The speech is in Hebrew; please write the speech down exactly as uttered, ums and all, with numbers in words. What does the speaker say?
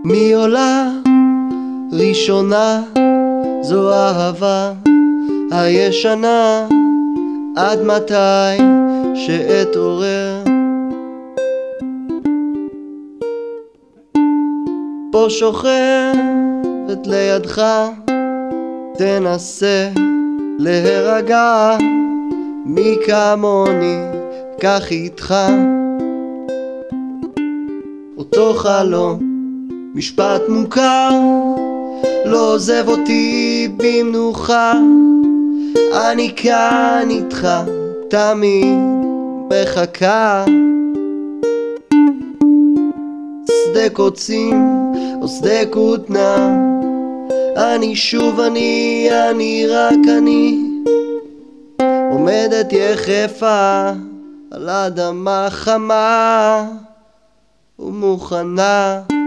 מי עולה ראשונה? זו אהבה הישנה, עד מתי שאתעורר? פה שוכבת לידך, תנסה להירגע. מי כמוני קח איתך אותו חלום, משפט מוכר, לא עוזב אותי במנוחה. אני כאן איתך, תמיד מחכה. שדה קוצים או שדה כותנה, אני שוב אני, אני רק אני, עומדת יחפה על אדמה חמה ומוכנה.